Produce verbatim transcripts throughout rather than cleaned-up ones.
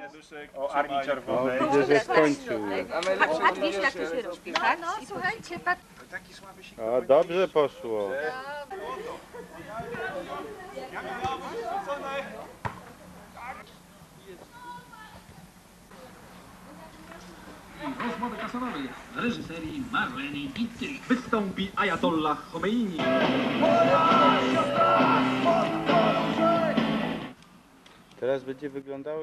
o Armii Czerwonej. O, widzę, że skończył. A wiesz, jak to się robi, tak? No, słuchajcie, patrz. O, dobrze poszło. Rozmowy kasonowej w reżyserii Marleny Dietrich. Wystąpi Ajatollah Chomeini. Teraz będzie wyglądało...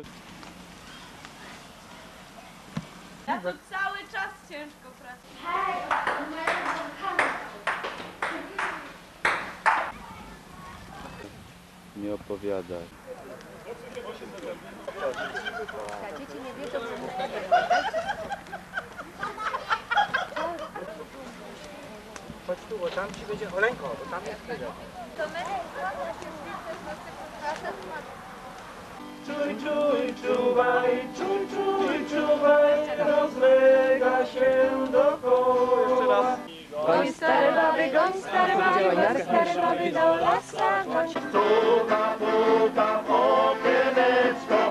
Ja to cały czas ciężko pracuję. Nie opowiada. Dzieci nie wiedzą, że muszą Chodź tu, bo tam ci będzie Oleńko, bo tam jest tyle. To my Czuj, czuj, czuwaj, czuj, czuj, czuwaj, rozlega się dokoła. Jeszcze raz. Goń stare baby, goń stare baby, goń stare baby do lasa, goń. Puka, puka, okieneczko,